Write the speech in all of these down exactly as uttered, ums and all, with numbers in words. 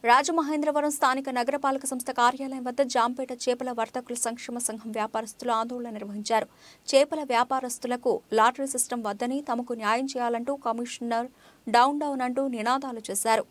రాజమహేంద్రవరం స్థానిక నగరపాలక సంస్థ కార్యాలయం వద్ద జాంపేట చేపల వర్తకుల సంక్షేమ సంఘం వ్యాపారస్తులు ఆందోళన నిర్వహించారు. చేపల వ్యాపారస్తులకు లాటరీ సిస్టమ్ వద్దని తమకు న్యాయం చేయాలంటూ కమిషనర్ డౌన్ డౌన్ అంటూ నినాదాలు చేశారు.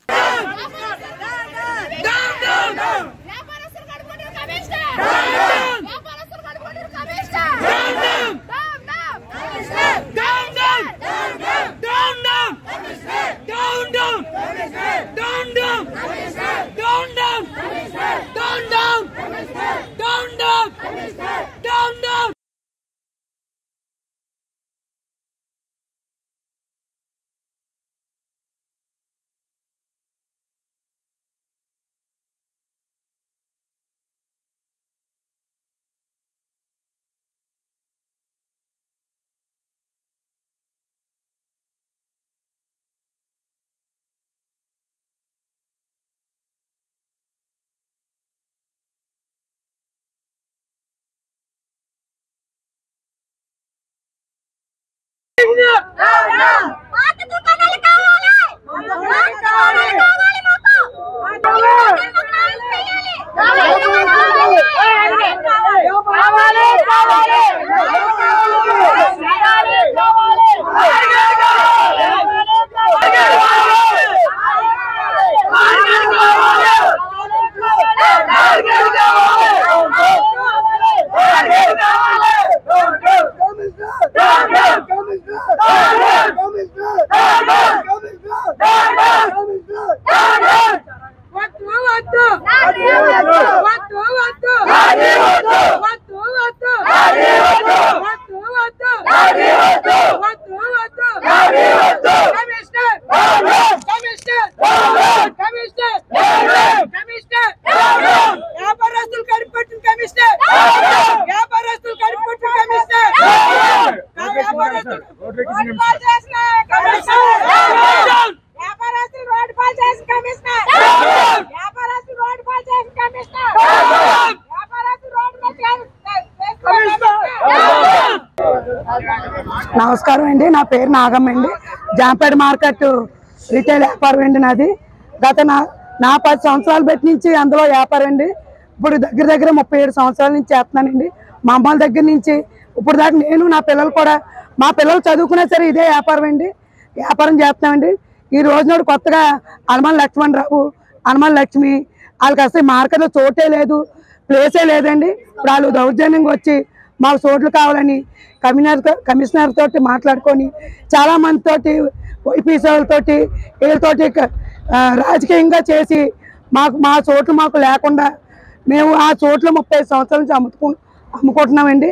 నమస్కారం అండి. నా పేరు నాగమ్మ అండి. జాంపేట మార్కెట్ రిటైల్ వ్యాపారం అండి నాది. గత నా నా పది సంవత్సరాలు పెట్టి నుంచి అందులో వ్యాపారం అండి. ఇప్పుడు దగ్గర దగ్గర ముప్పై ఏడు సంవత్సరాల నుంచి చేస్తున్నానండి. మా అమ్మాల దగ్గర నుంచి ఇప్పుడు దాకా నేను నా పిల్లలు కూడా మా పిల్లలు చదువుకున్నా సరే ఇదే వ్యాపారం అండి. వ్యాపారం చేస్తున్నామండి. ఈ రోజు నాడు కొత్తగా హనుమాన్ లక్ష్మణరావు హనుమాన్ లక్ష్మి వాళ్ళకి అసలు మార్కెట్లో చోటే లేదు, ప్లేసే లేదండి. ఇప్పుడు వాళ్ళు దౌర్జన్యంగా వచ్చి మాకు చోట్లు కావాలని కమిషనర్ కమిషనర్ తోటి మాట్లాడుకొని చాలా మందితోటి వైపీసీలతోటి వీళ్ళతోటి రాజకీయంగా చేసి మాకు మా చోట్లు మాకు లేకుండా మేము ఆ చోట్లు ముప్పై సంవత్సరాల నుంచి అమ్ముకు అమ్ముకుంటున్నామండి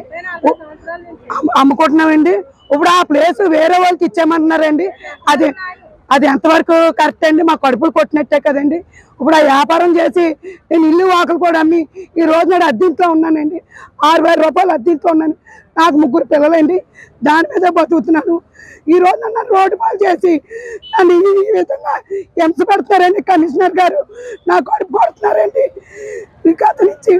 అమ్ముకుంటున్నామండి ఇప్పుడు ఆ ప్లేస్ వేరే వాళ్ళకి ఇచ్చామంటున్నారండి. అది అది ఎంతవరకు కరెక్ట్ అండి? మా కడుపులు కొట్టినట్టే కదండి. ఇప్పుడు ఆ వ్యాపారం చేసి నేను ఇల్లు వాకులు కూడా అమ్మి ఈ రోజు నాడు అద్దెంట్లో ఉన్నానండి. ఆరు వేల రూపాయలు అద్దెంట్లో ఉన్నాను. నాకు ముగ్గురు పిల్లలండి. దాని మీద బతుకుతున్నాను. ఈ రోజు నన్ను రోడ్డు పాలు చేసి నన్ను ఈ విధంగా హింస పెడతారండి. కమిషనర్ గారు నా కడుపు కొడుతున్నారండి. ఈ కథ నుంచి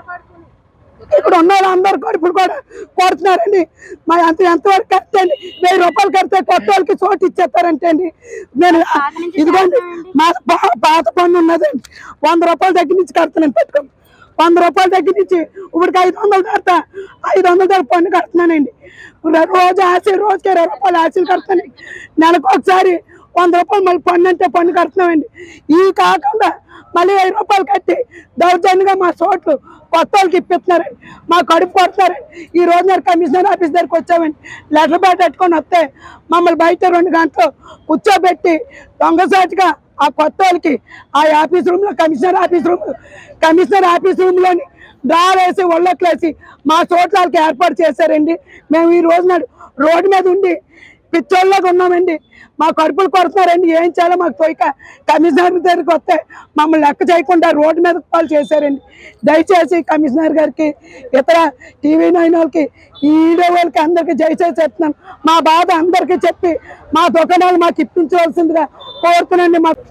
ఇక్కడ ఉన్న అందరు కడుపులు కూడా కొడుతున్నారండి. మా అంత ఎంతవరకు కరెక్ట్ అండి? వెయ్యి రూపాయలు కడితే కొత్త వాళ్ళకి చోటు ఇచ్చేస్తారంటే అండి. నేను ఇదిగోండి మా పాత పన్ను ఉన్నదండి. వంద రూపాయల దగ్గర నుంచి కడుతున్నాను. పెట్టుకోండి, వంద రూపాయల దగ్గర నుంచి ఇప్పటికి ఐదు వందలు కడతా ఐదు వందల దగ్గర పన్ను కడుతున్నానండి. రోజు ఆశలు రోజుకి ఇరవై రూపాయలు ఆశలు కడతానండి. నెలకు ఒకసారి వంద రూపాయలు మళ్ళీ పన్ను అంటే పన్ను కడుతున్నామండి. ఈ కాకుండా మళ్ళీ వెయ్యి రూపాయలు కట్టి దౌర్జన్యంగా మా చోట్లు కొత్త వాళ్ళకి ఇప్పిస్తున్నారండి. మా కడుపు కొడుతున్నారండి. ఈ రోజు నేను కమిషనర్ ఆఫీస్ దగ్గరికి వచ్చామండి. లెటర్ బ్యాట్ పెట్టుకొని వస్తే మమ్మల్ని బయట రెండు గంటలు కూర్చోబెట్టి దొంగసాటిగా ఆ కొత్త వాళ్ళకి ఆ ఆఫీస్ రూమ్లో commissioner office room commissioner office రూమ్లోని డ్రా వేసి ఒళ్ళట్లేసి మా చోట్ల వాళ్ళకి ఏర్పాటు చేశారండి. మేము ఈ రోజు నాడు రోడ్డు మీద ఉండి పిచ్చోళ్ళగా ఉన్నామండి. మా కడుపులు కొడుతున్నారండి. ఏం చేయాలో మాకు తోయక కమిషనర్ దగ్గరికి వస్తే మమ్మల్ని లెక్క చేయకుండా రోడ్డు మీద కాల్ చేశారండి. దయచేసి కమిషనర్ గారికి ఇతర టీవీ నైన్ వాళ్ళకి ఈ వీడియో వాళ్ళకి అందరికీ దయచేసి చెప్తున్నాను. మా బాధ అందరికీ చెప్పి మా దుకాణాలు మాకు ఇప్పించవలసిందిగా కోరుతున్నాండి. మాకు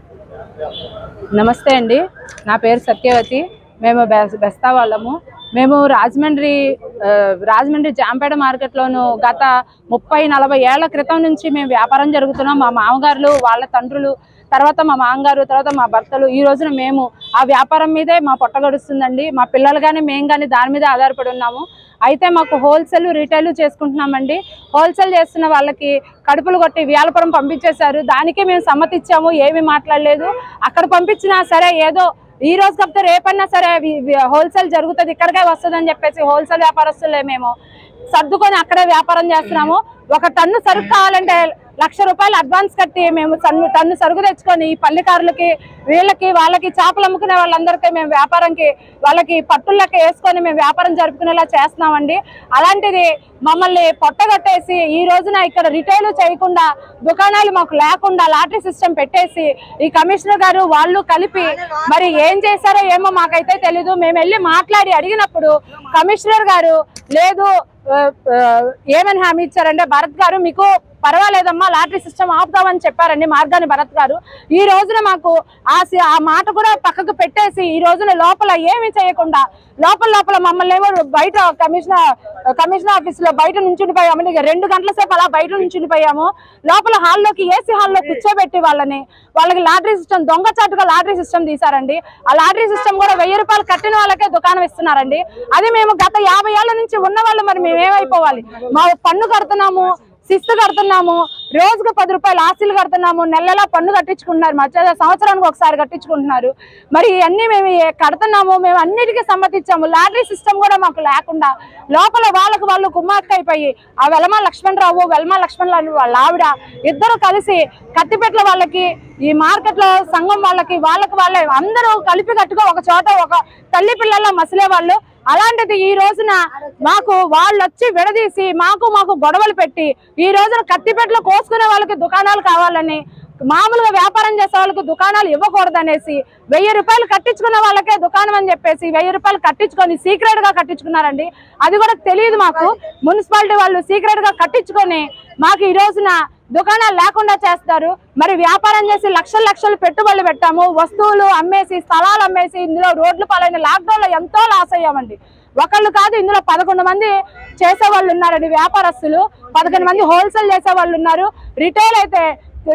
నమస్తే అండి. నా పేరు సత్యవతి. మేము బెస్తా వాళ్ళము. మేము రాజమండ్రి రాజమండ్రి జాంపేట మార్కెట్లోను గత ముప్పై నలభై ఏళ్ల క్రితం నుంచి మేము వ్యాపారం జరుగుతున్నాం. మా మామగారులు వాళ్ళ తండ్రులు తర్వాత మా మామగారు, తర్వాత మా భర్తలు, ఈ రోజున మేము ఆ వ్యాపారం మీదే మా పొట్ట గడుస్తుందండి. మా పిల్లలు కానీ మేము కానీ దాని మీద ఆధారపడి ఉన్నాము. అయితే మాకు హోల్సేల్ రిటైల్ చేసుకుంటున్నామండి. హోల్సేల్ చేస్తున్న వాళ్ళకి కడుపులు కొట్టి వ్యాపారం పంపించేశారు. దానికి మేము సమ్మతి ఇచ్చాము, ఏమీ మాట్లాడలేదు. అక్కడ పంపించినా సరే ఏదో ఈ రోజు కాకపోతే రేపన్నా సరే హోల్సేల్ జరుగుతుంది, ఇక్కడికే వస్తుంది అని చెప్పేసి హోల్సేల్ వ్యాపారస్తులే మేము సర్దుకొని అక్కడే వ్యాపారం చేస్తున్నాము. ఒక టన్ను సరుకు కావాలంటే లక్ష రూపాయలు అడ్వాన్స్ కట్టి మేము టన్ను టన్ను సరుకు తెచ్చుకొని ఈ పల్లికారులకి వీళ్ళకి వాళ్ళకి చేపలు అమ్ముకునే వాళ్ళందరికీ మేము వ్యాపారంకి వాళ్ళకి పట్టులకి వేసుకొని మేము వ్యాపారం జరుపుకునేలా చేస్తున్నామండి. అలాంటిది మమ్మల్ని పొట్టగట్టేసి ఈ రోజున ఇక్కడ రిటైల్ చేయకుండా దుకాణాలు మాకు లేకుండా లాటరీ సిస్టమ్ పెట్టేసి ఈ కమిషనర్ గారు వాళ్ళు కలిపి మరి ఏం చేశారో ఏమో మాకైతే తెలీదు. మేము వెళ్ళి మాట్లాడి అడిగినప్పుడు కమిషనర్ గారు లేదు ఏమని హామీ ఇచ్చారంటే, భరత్ గారు మీకు పర్వాలేదమ్మా లాటరీ సిస్టమ్ ఆపుతామని చెప్పారండి మార్గాని భరత్ గారు. ఈ రోజున మాకు ఆ ఆ మాట కూడా పక్కకు పెట్టేసి ఈ రోజున లోపల ఏమి చేయకుండా లోపల లోపల మమ్మల్ని ఏమో బయట కమిషనర్ కమిషనర్ ఆఫీస్ లో బయట నుంచుండిపోయాము. రెండు గంటల సేపు అలా బయట నుంచుండిపోయాము. లోపల హాల్లోకి ఏసీ హాల్లో కూర్చోబెట్టి వాళ్ళని వాళ్ళకి లాటరీ సిస్టమ్ దొంగచాటుగా లాటరీ సిస్టమ్ తీసారండి. ఆ లాటరీ సిస్టమ్ కూడా వెయ్యి రూపాయలు కట్టిన వాళ్ళకే దుకాణం ఇస్తున్నారండి. అది మేము గత యాభై ఏళ్ల నుంచి ఉన్న వాళ్ళు మరి మేము ఏమైపోవాలి? మా పన్ను కడుతున్నాము, శిస్తు కడుతున్నాము, రోజుకు పది రూపాయలు ఆస్తులు కడుతున్నాము, నెలలా పన్ను కట్టించుకుంటున్నారు, మధ్య సంవత్సరానికి ఒకసారి కట్టించుకుంటున్నారు. మరి ఇవన్నీ మేము కడుతున్నాము, మేము అన్నిటికీ సమ్మతిచ్చాము. లాటరీ సిస్టమ్ కూడా మాకు లేకుండా లోపల వాళ్ళకు వాళ్ళు కుమ్మాక్క అయిపోయి ఆ వెలమ లక్ష్మణరావు వెలమ లక్ష్మణరావు వాళ్ళ ఆవిడ ఇద్దరు కలిసి కత్తిపెట్ల వాళ్ళకి ఈ మార్కెట్లో సంఘం వాళ్ళకి వాళ్ళకి వాళ్ళే అందరూ కలిపి కట్టుగా ఒక చోట ఒక తల్లి పిల్లల మసిలే వాళ్ళు. అలాంటిది ఈ రోజున మాకు వాళ్ళు వచ్చి విడదీసి మాకు మాకు గొడవలు పెట్టి ఈ రోజున కత్తిపెట్టలో కోసుకునే వాళ్ళకి దుకాణాలు కావాలని మామూలుగా వ్యాపారం చేసే వాళ్ళకి దుకాణాలు ఇవ్వకూడదనేసి వెయ్యి రూపాయలు కట్టించుకున్న వాళ్ళకే దుకాణం అని చెప్పేసి వెయ్యి రూపాయలు కట్టించుకొని సీక్రెట్ గా కట్టించుకున్నారండి. అది కూడా తెలియదు మాకు. మున్సిపాలిటీ వాళ్ళు సీక్రెట్ గా కట్టించుకొని మాకు ఈ రోజున దుకాణాలు లేకుండా చేస్తారు. మరి వ్యాపారం చేసి లక్షల లక్షలు పెట్టుబడులు పెట్టాము, వస్తువులు అమ్మేసి స్థలాలు అమ్మేసి ఇందులో రోడ్లు పాలైన లాక్డౌన్ లో ఎంతో లాస్ అయ్యామండి. ఒకళ్ళు కాదు ఇందులో పదకొండు మంది చేసే వాళ్ళు ఉన్నారండి వ్యాపారస్తులు, పదకొండు మంది హోల్సేల్ చేసే వాళ్ళు ఉన్నారు. రిటైల్ అయితే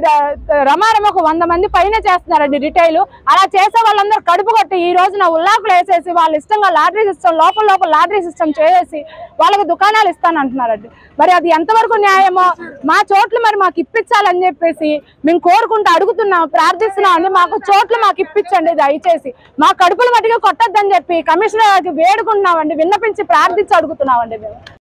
రమారమకు వంద మంది పైన చేస్తున్నారండి రిటైల్. అలా చేసే వాళ్ళందరూ కడుపు కొట్టి ఈ రోజున ఉల్లాకులు వేసేసి వాళ్ళ ఇష్టంగా లాటరీ సిస్టమ్ లోపల లోపల లాటరీ సిస్టమ్ చేసేసి వాళ్ళకి దుకాణాలు ఇస్తానంటున్నారండి. మరి అది ఎంతవరకు న్యాయమో మా చోట్లు మరి మాకు ఇప్పించాలని చెప్పేసి మేము కోరుకుంటూ అడుగుతున్నాం, ప్రార్థిస్తున్నాం అండి. మాకు చోట్లు మాకు ఇప్పించండి దయచేసి. మా కడుపులు మట్టిగా కొట్టద్దని చెప్పి కమిషనర్ గారికి వేడుకుంటున్నామండి, విన్నపించి ప్రార్థించి అడుగుతున్నామండి మేము.